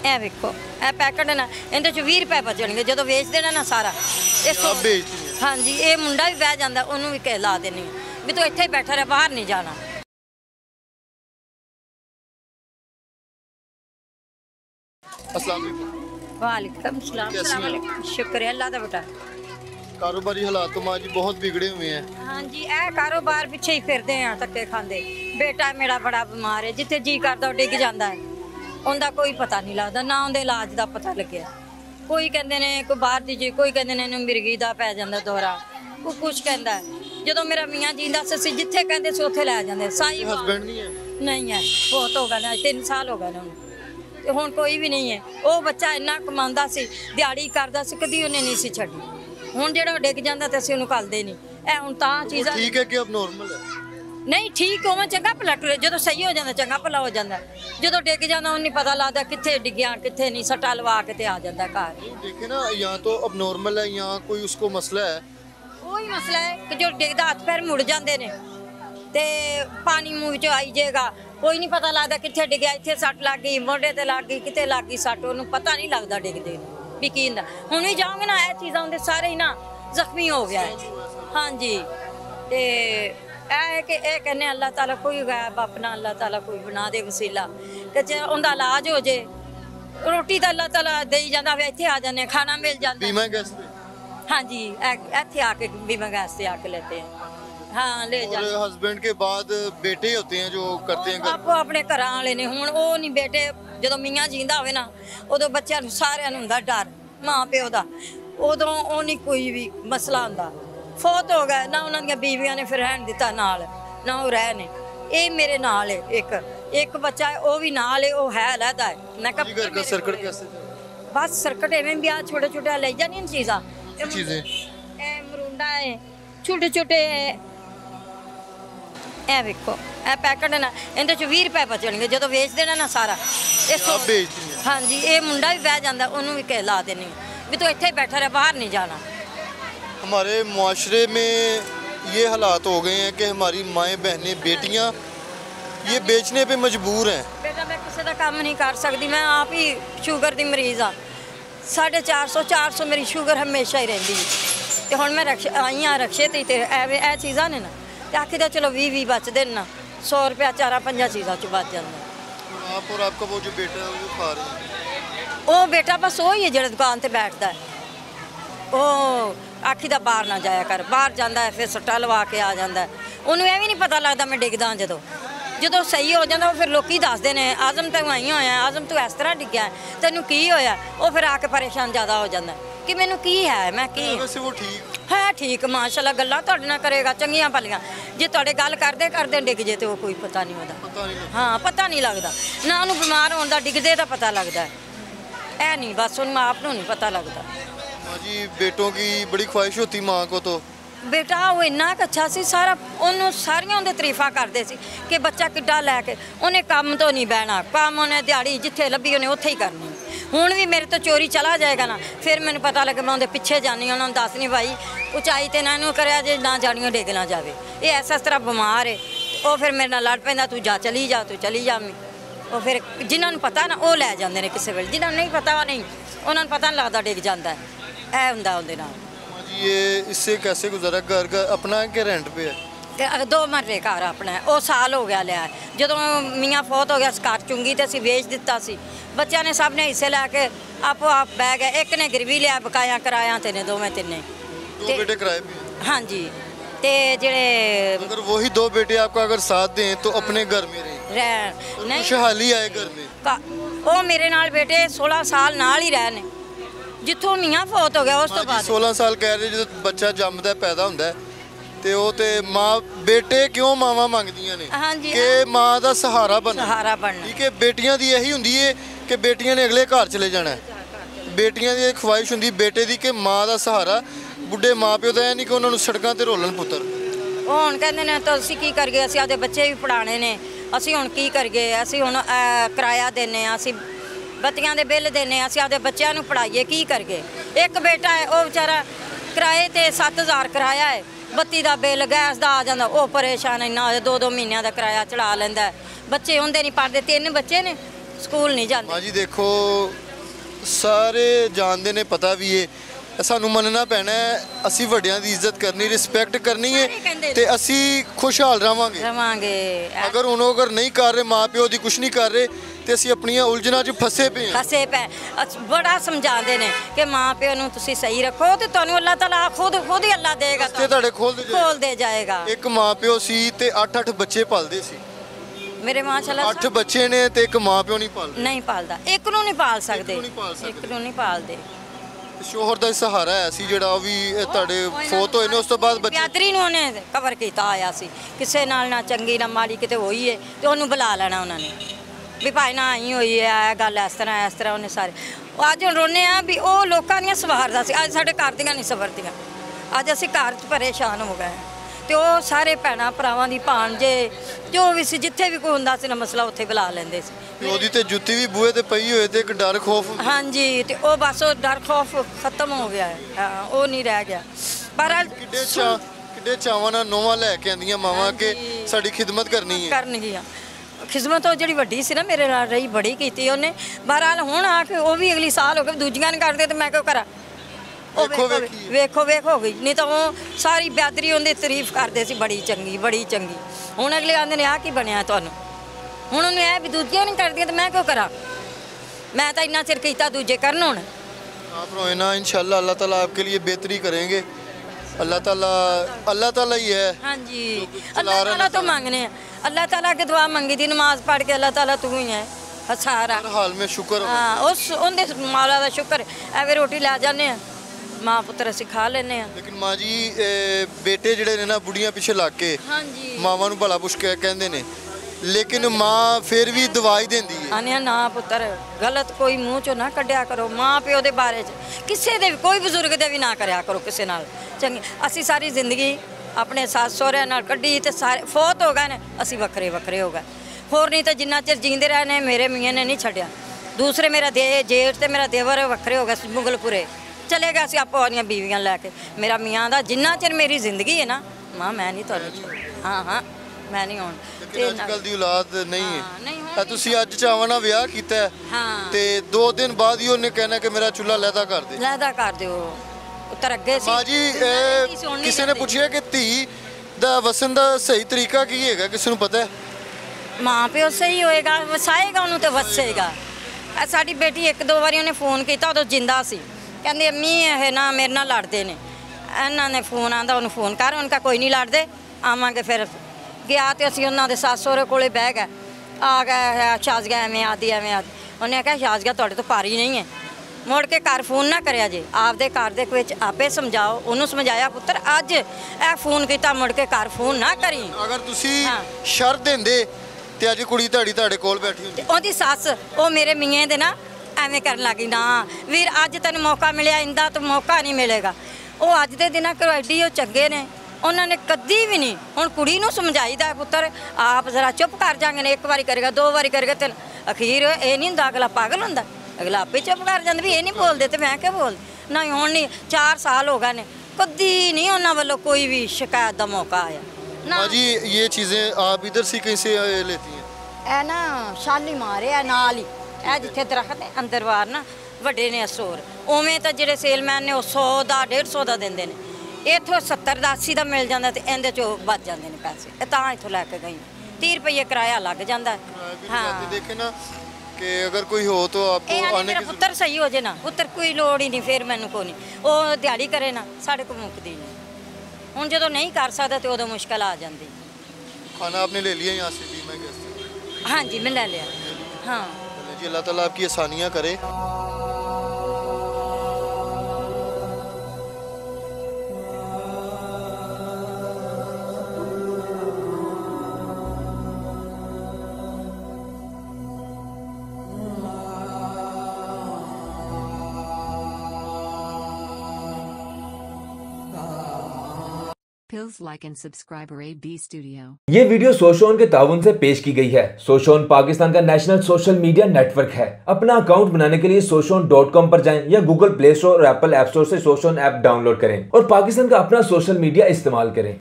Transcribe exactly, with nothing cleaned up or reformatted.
ਇਹ ਵੇਖੋ ਇਹ ਪੈਕਟ ਨਾ ਇਹਦੇ ਚ ਵੀਹ ਰੁਪਏ ਬਚਣਗੇ ਜਦੋਂ ਵੇਚ ਦੇਣਾ ਨਾ ਸਾਰਾ ਇਹ ਸੌ ਹਾਂਜੀ ਇਹ ਮੁੰਡਾ ਵੀ ਬਹਿ ਜਾਂਦਾ ਉਹਨੂੰ ਵੀ ਕਹਿ ਲਾ ਦੇਣੀ ਵੀ ਤੂੰ ਇੱਥੇ ਹੀ ਬੈਠਾ ਰਹਿ ਬਾਹਰ ਨਹੀਂ ਜਾਣਾ। वालेकुम सलाम। शुक्र है अल्लाह दा बेटा। कारोबारी हालात तो माँ जी बहुत बिगड़े हुए हैं। हाँ जी ए कारोबार पिछे ही फिरदे हैं धक्के खांदे। बेटा मेरा बड़ा बीमार है जिथे जी करदा डिग जांदा है उनका कोई पता नहीं लगता ना उनके इलाज का पता लग्या। कोई कहते ने कोई बाहर दी जी कोई कहते ने मिर्गी का पै जांदा दौरा कोई कुछ कहता है। जो मेरा मियाँ जींदा सी जिथे कहते सी उत्थे लै जांदे। साई हस्बैंड नहीं है? नहीं है बहुत हो गए तीन साल हो गए उन्होंने ते हुण कोई भी नहीं है। वो बच्चा इन्ना कमांदा सी दिहाड़ी करदा सी कदी उन्हें नहीं सी छड्डी। हुण जेड़ा डिग जांदा ते असीं उहनूं घल्लदे नहीं। ए हुण तां चीज़ां ठीक है कि अब नॉर्मल है नहीं ठीक होवे चंगा भला टुरे जो सही हो जाता चंगा भला हो जाता जो डिग जाता उन्हें पता लगता कित्थे डिग्या कित्थे नहीं सट्टा लवा के आ जाता घर। देखे ना यहाँ तो अब नॉर्मल है यहाँ कोई उसको मसला है वही मसला है कि जो डिगदा हाथ पैर मुड़ जाते ने ते पानी मूँह च आई जाएगा कोई नहीं पता लगता कित्थे डिग्या इत्थे सट लग गई मोढे ते लग गई कित्थे लग गई सट उन्हें पता नहीं लगता डिगदे भी की हुंदा। हुण भी जाओगे ना यह चीज़ां उनके सारे ही ना जख्मी हो गया है। हाँ जी ते है कि यह कहने अल्लाह ताला कोई गैब अपना अल्लाह ताला कोई बना दे वसीला कि जे उनका इलाज हो जाए। रोटी तो अल्लाह ताला दे जाता इत्थे आ जाने खाना मिल जाता। बीमा गैस हाँ जी इत्थे आके बीमा गैस से आके लेते हैं। हाँ ले जाते। हस्बैंड के बाद बेटे होते हैं जो करते हैं आपो अपने घर वाले ने हुण वो नहीं बेटे जो मियाँ जींदा होवे ना उदों बच्चों नूं सारिआं नूं हुंदा डर माँ प्यो दा उदों वो नहीं कोई भी मसला हुंदा। फौत हो गए ना उन्होंने बीवियां ने फिर रहन दिता नाल ना वो रह ने ये मेरे नाल है एक एक बच्चा है वो भी नाल है वो है अलहदा है। मैं कहा सर्किट कैसे बस सर्किट एवं भी आ छोटे छोटे ले जानी चीज़ा चीजें मरूंडा है छोटे छोटे ए वेखो ए पैकट ना इहदे च बीस रुपए बचणगे जो वेच देना ना सारा ये सौ हाँ जी ये मुंडा भी बह जाता उन्होंने भी कह ला देनी भी तू इत्थे ही बैठा रह बाहर नहीं जाना। हमारे मुआशरे में ये हालात हो गए हैं कि हमारी माएँ बहनें बेटियाँ ये बेचने पे मजबूर हैं। बेटा मैं किसी का काम नहीं कर सकती मैं आप ही शुगर की मरीज़ हाँ साढ़े चार सौ चार सौ मेरी शुगर हमेशा ही रही तो हुण मैं रक्श आई हाँ रक्शे ते एवं ए चीज़ां ने ना तो आखी तो चलो भी भी बचते ना सौ रुपया चारा पंजा चीज़ों च बच जाता। आप और आपका वो जो बेटा है वो खा रहे हैं वो बेटा बस वही है जो दुकान पर बैठता है वो आखी दा बाहर ना जाया कर बाहर जाता है फिर सट्टा लवा के आ जाता है उन्होंने यह भी नहीं पता लगता मैं डिगदा जो जो सही हो जाता फिर लोग दसते हैं आजम तू आई होया आजम तू इस तरह डिग्या तेनू की होया वो फिर आके परेशान ज़्यादा हो जाता कि मैनू की है मैं की वो ठीक है ठीक माशाल्लाह गल्लां तुहाडे नाल करेगा चंगियां भलियां जे तुहाडे गल करदे करदे डिग जे तो कोई पता नहीं होता। हाँ पता नहीं लगता ना उन्होंने बीमार होने का डिगदे का पता लगता है ऐ नहीं बस उन्होंने आप नहीं पता लगता। जी बेटों की बड़ी ख्वाहिश होती माँ को तो बेटा वो इन्ना अच्छा सी सारा उन्होंने सारियां उनकी तारीफा करते सी कि बच्चा किड्डा लैके उन्हें काम तो नहीं बहना काम उन्हें दिहाड़ी जिथे लभी उन्हें उत्थे ही करनी। हुण भी मेरे तो चोरी चला जाएगा ना फिर मैंने पता लगे मैं उनके पिछे जानी उन्होंने दसनी भाई उचाई तो ना करे जे ना जानियों डिग ना जाए ये ऐसा तरह बीमार है वो फिर मेरे नाल लड़ पैंदा तू जा चली जा तू चली जा वो फिर जिन्होंने पता ना वो लै जाते हैं किसी वेले जिन्होंने नहीं पता नहीं उन्होंने पता नहीं लगता डिग जाता है ऐ हुंदा उहदे नाल। ये इससे कैसे गुजारा घर का अपना है कि रेंट पे है? दो मरले घर अपना है वो साल हो गया लिया जो मियाँ फौत हो गया घर चुंगी तो असीं वेच दिता सी बच्चों ने सब ने हिस्से लैके आपो आप बह गए एक ने गिरवी लिया बकाया कराया तेने दोवें तिन्ने दो बेटे किराए पे। हाँ जी ते जेड़े अगर वही दो बेटे आपको अगर साथ दें तो अपने घर में रह नहीं खुशहाली आए घर में। वो मेरे नाल बेटे सोलह साल नाल ही रहने जिथों मियाँ फौत हो गया उस तो बाद सोलह साल कह रहे जो बच्चा जमदा पैदा होंदा है ते वो ते माँ बेटे क्यों मावां मंगदियां ने हाँ जी कि माँ का सहारा बनना सहारा बनना ठीक है बेटियां दी यही हुंदी है कि बेटियां ने अगले घर चले जाना है बेटियां दी ख्वाहिश हुंदी बेटे दी कि माँ का सहारा बुढ़े माँ प्यो दा नहीं कि उन्होंने सड़कों ते रोलन पुत्तर हुण कहंदे ने तो असीं की करगे असीं आपदे बच्चे भी पढ़ाने ने असीं हुण की करगे असीं हुण किराया देने असीं बत्तियां दे बिल देने असीं आपदे बच्चों नूं पढ़ाइए की करगे। एक बेटा है वो बेचारा किराए ते सत्त हज़ार किराया है बत्ती का बिल गैस का आ जाता वो परेशान इन्ना दो दो महीनों का किराया चढ़ा लेंदा बच्चे उनके नहीं पढ़ते तीन बच्चे ने ਸਕੂਲ ਨਹੀਂ ਜਾਂਦੇ। ਮਾਂ ਜੀ ਦੇਖੋ ਸਾਰੇ ਜਾਣਦੇ ਨੇ, ਪਤਾ ਵੀ ਹੈ, ਸਾਨੂੰ ਮੰਨਣਾ ਪੈਣਾ ਹੈ, ਅਸੀਂ ਵੱਡਿਆਂ ਦੀ ਇੱਜ਼ਤ ਕਰਨੀ, ਰਿਸਪੈਕਟ ਕਰਨੀ ਹੈ ਤੇ ਅਸੀਂ ਖੁਸ਼ਹਾਲ ਰਵਾਂਗੇ ਰਵਾਂਗੇ ਅਗਰ ਹੁਣ ਅਗਰ ਨਹੀਂ ਕਰ ਰਹੇ, ਮਾਂ ਪਿਓ ਦੀ ਕੁਛ ਨਹੀਂ ਕਰ ਰਹੇ ਤੇ ਅਸੀਂ ਆਪਣੀਆਂ ਉਲਝਣਾਂ 'ਚ ਫਸੇ ਪਏ ਹਾਂ। ਫਸੇ ਪਏ ਅਸ- ਬੜਾ ਸਮਝਾਉਂਦੇ ਨੇ ਕਿ ਮਾਂ ਪਿਓ ਨੂੰ ਤੁਸੀਂ ਸਹੀ ਰੱਖੋ ਤੇ ਤੁਹਾਨੂੰ ਅੱਲਾਹ ਤਾਲਾ ਖੁਦ ਖੁਦ ਹੀ ਅੱਲਾਹ ਦੇਗਾ, ਤੇ ਤੁਹਾਡੇ ਖੋਲਦੇ ਖੋਲ ਦੇ ਜਾਏਗਾ। ਇੱਕ ਮਾਂ ਪਿਓ ਸੀ ਤੇ ਅੱਠ ਅੱਠ ਬੱਚੇ ਪਲਦੇ ਸੀ। ਮੇਰੇ ਮਾਸ਼ਾਅੱਲਾ ਅੱਠ ਬੱਚੇ ਨੇ ਤੇ ਇੱਕ ਮਾਂ ਪਿਓ ਨਹੀਂ ਪਾਲਦਾ, ਨਹੀਂ ਪਾਲਦਾ, ਇੱਕ ਨੂੰ ਨਹੀਂ ਪਾਲ ਸਕਦੇ, ਇੱਕ ਨੂੰ ਨਹੀਂ ਪਾਲ ਸਕਦੇ। ਇੱਕ ਨੂੰ ਨਹੀਂ ਪਾਲਦੇ। ਸ਼ੋਹਰ ਦਾ ਸਹਾਰਾ ਹੈ ਸੀ ਜਿਹੜਾ ਉਹ ਵੀ ਤੁਹਾਡੇ ਫੋਤ ਹੋਏ ਨੇ, ਉਸ ਤੋਂ ਬਾਅਦ ਬੱਚੇ ਬਿਆਦਰੀ ਨੂੰ ਉਹਨੇ ਕਵਰ ਕੀਤਾ ਆਇਆ ਸੀ, ਕਿਸੇ ਨਾਲ ਨਾ ਚੰਗੀ ਨਾ ਮਾੜੀ ਕਿਤੇ ਹੋਈ ਹੈ ਤੇ ਉਹਨੂੰ ਬੁਲਾ ਲੈਣਾ ਉਹਨਾਂ ਨੇ ਵੀ ਭਾਈ ਨਾ ਆਈ ਹੋਈ ਹੈ, ਇਹ ਗੱਲ ਇਸ ਤਰ੍ਹਾਂ ਇਸ ਤਰ੍ਹਾਂ ਉਹਨੇ ਸਾਰੇ। ਅੱਜ ਹੁਣ ਰੋਨੇ ਆ ਵੀ ਉਹ ਲੋਕਾਂ ਦੀਆਂ ਸਵਾਰਦਾ ਸੀ, ਅੱਜ ਸਾਡੇ ਘਰ ਦੀਆਂ ਨਹੀਂ ਸਵਰਦੀਆਂ। ਅੱਜ ਅਸੀਂ ਘਰ 'ਚ ਪਰੇਸ਼ਾਨ ਹੋ ਗਏ ਤੇ ਉਹ ਸਾਰੇ ਭੈਣਾਂ ਭਰਾਵਾਂ ਦੀ ਭਾਣਜੇ ਜੋ ਵੀ ਸੀ, ਜਿੱਥੇ ਵੀ ਕੋਈ ਹੁੰਦਾ ਸੀ ਨਾ ਮਸਲਾ ਉੱਥੇ ਬੁਲਾ ਲੈਂਦੇ ਸੀ। ਉਹਦੀ ਤੇ ਜੁੱਤੀ ਵੀ ਬੂਹੇ ਤੇ ਪਈ ਹੋਏ ਤੇ ਇੱਕ ਡਰ ਖੌਫ ਹੁੰਦਾ। ਹਾਂਜੀ ਤੇ ਉਹ ਬਸ ਉਹ ਡਰ ਖੌਫ ਖਤਮ ਹੋ ਗਿਆ ਹੈ, ਹਾਂ ਉਹ ਨਹੀਂ ਰਹਿ ਗਿਆ। ਪਰ ਕਿੱਡੇ ਚਾ ਕਿੱਡੇ ਚਾਵਾਂ ਨਾਲ ਨੋਵਾਂ ਲੈ ਕੇ ਆਂਦੀਆਂ ਮਾਵਾਂ ਕਿ ਸਾਡੀ ਖਿਦਮਤ ਕਰਨੀ ਹੈ ਕਰਨਗੀਆਂ। ਖਿਦਮਤ ਉਹ ਜਿਹੜੀ ਵੱਡੀ ਸੀ ਨਾ ਮੇਰੇ ਨਾਲ ਰਹੀ, ਬੜੀ ਕੀਤੀ ਉਹਨੇ। ਬਹਰਾਲ ਹੁਣ ਆ ਕੇ ਉਹ ਵੀ ਅਗਲੀ ਸਾਲ ਹੋ ਗਏ ਦੂਜੀਆਂ ਨੇ ਕਰਦੇ ਤੇ ਮੈਂ ਕਿਉਂ ਕਰਾਂ। ਉਹ ਵੇਖੋ ਵੇਖੋ ਵੇਖੀ ਹੈ। ਵੇਖੋ ਵੇਖ ਹੋ ਗਈ, ਨਹੀਂ ਤਾਂ ਉਹ ਸਾਰੀ ਬਿਆਦਰੀ ਉਹਦੀ ਤਾਰੀਫ ਕਰਦੇ ਸੀ, ਬੜੀ ਚੰਗੀ ਬੜੀ ਚੰਗੀ। ਹੁਣ ਅਗਲੇ ਆਂਦੇ ਨੇ ਆ ਕੀ ਬਣਿਆ ਤੁਹਾਨੂੰ, ਹੁਣ ਉਹਨੂੰ ਇਹ ਵੀ ਦੂਜੀਆਂ ਨਹੀਂ ਕਰਦੀਆਂ ਤੇ ਮੈਂ ਕਿਉਂ ਕਰਾਂ। ਮੈਂ ਤਾਂ ਇੰਨਾ ਚਿਰ ਕੀਤਾ, ਦੂਜੇ ਕਰਨ ਹੁਣ। आप रोए ना, इंशाल्लाह अल्लाह ताला आपके लिए बेहतरी करेंगे। अल्लाह ताला अल्लाह ताला ही है। हाँ जी, चला अल्लाह रहे ताला हैं तो मांगने हैं, अल्लाह ताला की दुआ मंगी थी, नमाज पढ़ के अल्लाह ताला तू ही है सारा। हर हाल में शुक्र हो। हाँ उस उनके मौला का शुक्र एवं रोटी लै जाने माँ पुत्र ਅਸੀਂ ਖਾ ਲੈਨੇ ਆ। लेकिन माँ जी ए, बेटे ਜਿਹੜੇ ਨੇ ਨਾ ਬੁੜੀਆਂ ਪਿੱਛੇ ਲੱਗ ਕੇ ਹਾਂਜੀ ਮਾਵਾਂ ਨੂੰ ਭਲਾ ਪੁੱਛ ਕੇ ਕਹਿੰਦੇ ਨੇ, ਲੇਕਿਨ ਮਾਂ ਫਿਰ ਵੀ ਦਵਾਈ ਦਿੰਦੀ ਹੈ। ਆਨੇ ਨਾ ਪੁੱਤਰ ਗਲਤ ਕੋਈ ਮੂੰਹ ਚੋਂ ਨਾ ਕੱਢਿਆ ਕਰੋ, ਮਾਂ ਪਿਓ ਦੇ ਬਾਰੇ ਚ ਕਿਸੇ ਦੇ ਵੀ, ਕੋਈ ਬਜ਼ੁਰਗ ਦੇ ਵੀ ਨਾ ਕਰਿਆ ਕਰੋ ਕਿਸੇ ਨਾਲ। ਚੰਗੀ ਅਸੀਂ ਸਾਰੀ ਜ਼ਿੰਦਗੀ ਆਪਣੇ ਸੱਸ ਸਹੁਰਿਆਂ ਨਾਲ ਕੱਢੀ ਤੇ ਸਾਰੇ ਫੌਤ ਹੋ ਗਏ ਨੇ, ਅਸੀਂ ਵੱਖਰੇ ਵੱਖਰੇ ਹੋ ਗਏ। ਹੋਰ ਨਹੀਂ ਤਾਂ ਜਿੰਨਾ ਚਿਰ ਜੀਂਦੇ ਰਹੇ ਨੇ ਮੇਰੇ ਮੀਆਂ ਨੇ ਨਹੀਂ ਛੱਡਿਆ। ਦੂਸਰੇ ਮੇਰਾ ਦੇ ਜੇਠ ਤੇ ਮੇਰਾ ਦੇਵਰ ਵੱਖਰੇ ਹੋ ਗਏ ਮੁਗਲਪੁਰੇ ਚਲੇ ਗਏ ਸੀ ਆਪੋ ਆਪਣੀਆਂ ਬੀਵੀਆਂ ਲੈ ਕੇ। ਮੇਰਾ ਮੀਆਂ ਦਾ ਜਿੰਨਾ ਚਿਰ ਮੇਰੀ ਜ਼ਿੰਦਗੀ ਹੈ ਨਾ ਮਾਂ ਮੈਂ ਨਹੀਂ ਤੁਹਾਨੂੰ, ਹਾਂ ਹਾਂ ਮੈਂ ਨਹੀਂ ਹੁਣ। ਲੇਕਿਨ ਅੱਜ ਕੱਲ ਦੀ ਔਲਾਦ ਨਹੀਂ ਹਾਂ, ਹੈ। ਨਹੀਂ ਆ ਤੁਸੀਂ ਅੱਜ ਚਾਵਾਂ ਨਾਲ ਵਿਆਹ ਕੀਤਾ ਹੈ ਹਾਂ ਤੇ ਦੋ ਦਿਨ ਬਾਅਦ ਹੀ ਉਹਨੇ ਕਹਿਣਾ ਕਿ ਮੇਰਾ ਚੁੱਲ੍ਹਾ ਲਹਿਦਾ ਕਰ ਦੇ। ਲੈਦਾ ਕਰ ਦਿਓ। ਉੱਤਰ ਅੱਗੇ ਸੀ ਮਾਂ ਜੀ ਇਹ ਕਿਸੇ ਨੇ ਪੁੱਛਿਆ ਕਿ ਧੀ ਦਾ ਵਸਣ ਦਾ ਸਹੀ ਤਰੀਕਾ ਕੀ ਹੈਗਾ, ਕਿਸੇ ਨੂੰ ਪਤਾ ਹੈ? ਮਾਂ ਪਿਓ ਸਹੀ ਹੋਏਗਾ ਵਸਾਏਗਾ ਉਹਨੂੰ ਤੇ ਵਸੇਗਾ। ਇਹ ਸਾਡੀ ਬੇਟੀ ਇੱਕ ਦੋ ਵਾਰੀ ਉਹਨੇ ਫੋਨ ਕੀਤਾ, ਉਦੋਂ ਜਿੰਦਾ ਸੀ, ਕਹਿੰਦੇ ਅੰਮੀ ਇਹ ਨਾ ਮੇਰੇ ਨਾਲ ਲੜਦੇ ਨੇ। ਇਹਨਾਂ ਨੇ ਫੋਨ ਆਂਦਾ ਉਹਨੂੰ ਫੋਨ ਕਰ, ਉਹਨਾਂ ਕਾ ਕੋਈ ਨਹੀਂ ਲੜਦੇ ਆਵਾਂਗੇ। ਫਿਰ ਗਿਆ ਤੇ ਅਸੀਂ ਉਹਨਾਂ ਦੇ ਸੱਸ ਸਹੁਰੇ ਕੋਲੇ ਬਹਿ ਗਏ, ਆ ਗਿਆ ਸ਼ਾਜ਼ਗਾ ਐਵੇਂ ਆਦੀ ਐਵੇਂ ਆਦੀ। ਉਹਨੇ ਕਿਹਾ ਸ਼ਾਜ਼ਗਾ ਤੁਹਾਡੇ ਤੋਂ ਭਾਰੀ ਨਹੀਂ ਹੈ, ਮੁੜ ਕੇ ਘਰ ਫੋਨ ਨਾ ਕਰਿਆ ਜੇ, ਆਪਦੇ ਘਰ ਦੇ ਵਿੱਚ ਆਪੇ ਸਮਝਾਓ। ਉਹਨੂੰ ਸਮਝਾਇਆ ਪੁੱਤਰ ਅੱਜ ਇਹ ਫੋਨ ਕੀਤਾ, ਮੁੜ ਕੇ ਘਰ ਫੋਨ ਨਾ ਕਰੀ। ਅਗਰ ਤੁਸੀਂ ਹਾਂ। ਸ਼ਰਤ ਦਿੰਦੇ ਤੇ ਅੱਜ ਕੁੜੀ ਤੁਹਾਡੀ ਤੁਹਾਡੇ ਕੋਲ ਬੈਠੀ ਹੁੰਦੀ। ਤੇ ਉਹਦੀ ਸੱਸ ਉਹ ਮੇਰੇ ਮੀਆਂ ਦੇ ਨਾ ਐਵੇਂ ਕਰਨ ਲੱਗੀ, ਨਾ ਵੀਰ ਅੱਜ ਤੈਨੂੰ ਮੌਕਾ ਮਿਲਿਆ, ਇੰਦਾ ਤਾਂ ਮੌਕਾ ਨਹੀਂ ਮਿਲੇਗਾ। ਉਹ ਅੱਜ ਦੇ ਦਿਨਾਂ ਕੋਲ ਐਡੀ ਉਹ ਚੰਗੇ ਨੇ, ਉਹਨਾਂ ਨੇ ਕਦੀ ਵੀ ਨਹੀਂ। ਹੁਣ ਕੁੜੀ ਨੂੰ ਸਮਝਾਈਦਾ ਪੁੱਤਰ ਆਪ ਜ਼ਰਾ ਚੁੱਪ ਕਰ ਜਾਂਗੇ ਨੇ, ਇੱਕ ਵਾਰੀ ਕਰੇਗਾ ਦੋ ਵਾਰੀ ਕਰੇਗਾ ਤੇ ਅਖੀਰ ਇਹ ਨਹੀਂ ਹੁੰਦਾ, ਅਗਲਾ ਪਾਗਲ ਹੁੰਦਾ, ਅਗਲਾ ਆਪੇ ਚੁੱਪ ਕਰ ਜਾਂਦਾ ਵੀ ਇਹ ਨਹੀਂ ਬੋਲਦੇ ਤੇ ਮੈਂ ਕਿਉਂ ਬੋਲ। ਨਹੀਂ ਹੁਣ ਨਹੀਂ, ਚਾਰ ਸਾਲ ਹੋ ਗਏ ਨੇ, ਕਦੀ ਨਹੀਂ ਉਹਨਾਂ ਵੱਲੋਂ ਕੋਈ ਵੀ ਸ਼ਿਕਾਇਤ ਦਾ ਮੌਕਾ ਆਇਆ ਨਾ। माँ जी ये चीज़ें आप इधर से कहीं से लेती हैं? ਇਹ ਨਾ ਸ਼ਾਲੀ ਮਾਰਿਆ ਨਾਲ ਹੀ, ਇਹ ਜਿੱਥੇ ਦਰਖਤ ਹੈ ਅੰਦਰ ਬਾਹਰ ਨਾ ਵੱਡੇ ਨੇ ਅਸੋਰ, ਉਵੇਂ ਤਾਂ ਜਿਹੜੇ ਸੇਲਮੈਨ ਨੇ ਉਹ ਸੌ ਦਾ ਡੇਢ ਸੌ ਦਾ ਦਿੰਦੇ ਨੇ। ਇੱਥੋਂ ਸੱਤਰ ਦਾ ਅੱਸੀ ਦਾ ਮਿਲ ਜਾਂਦਾ ਤੇ ਇਹਦੇ ਚੋਂ ਬਚ ਜਾਂਦੇ ਨੇ ਪੈਸੇ। ਇਹ ਤਾਂ ਇੱਥੋਂ ਲੈ ਕੇ ਗਈ, ਤੀਹ ਰੁਪਏ ਕਿਰਾਇਆ ਲੱਗ ਜਾਂਦਾ। हाँ देखे ना कि अगर कोई हो तो आपको ਇਹ ਆਨੇ आने ਮੇਰਾ की ਪੁੱਤਰ ਸਹੀ ਹੋ ਜੇ ਨਾ, ਪੁੱਤਰ ਕੋਈ ਲੋੜ ਹੀ ਨਹੀਂ ਫਿਰ ਮੈਨੂੰ ਕੋਈ ਨਹੀਂ। ਉਹ ਦਿਹਾੜੀ ਕਰੇ ਨਾ, ਸਾਡੇ ਕੋਲ ਮੁੱਕਦੀ ਨਹੀਂ। ਹੁਣ ਜਦੋਂ ਨਹੀਂ ਕਰ ਸਕਦਾ ਤੇ ਉਦੋਂ ਮੁਸ਼ਕਲ ਆ ਜਾਂਦੀ। खाना आपने ले लिया यहाँ से भी मैं कहता ਹਾਂਜੀ ਮੈਂ ਲੈ ਲਿਆ। ਹਾਂ हूँ जी अल्लाह ताला आपकी आसानियाँ करे। Pills like and subscribe A B Studio। ये वीडियो सोशोन के ताउन से पेश की गई है। सोशोन पाकिस्तान का नेशनल सोशल मीडिया नेटवर्क है। अपना अकाउंट बनाने के लिए सोशोन डॉट कॉम पर जाएं या गूगल प्ले स्टोर और एप्पल ऐप स्टोर से सोशोन ऐप डाउनलोड करें और पाकिस्तान का अपना सोशल मीडिया इस्तेमाल करें।